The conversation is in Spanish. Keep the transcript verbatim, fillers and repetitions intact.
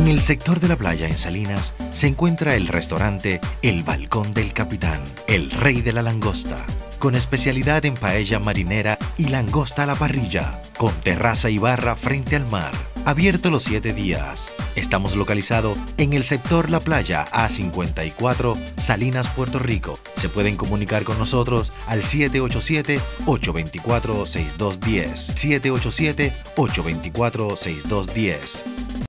En el sector de la playa en Salinas se encuentra el restaurante El Balcón del Capitán, el rey de la langosta, con especialidad en paella marinera y langosta a la parrilla, con terraza y barra frente al mar, abierto los siete días. Estamos localizados en el sector La Playa A cincuenta y cuatro, Salinas, Puerto Rico. Se pueden comunicar con nosotros al siete ocho siete, ocho dos cuatro, seis dos uno cero, siete ocho siete, ocho dos cuatro, seis dos uno cero.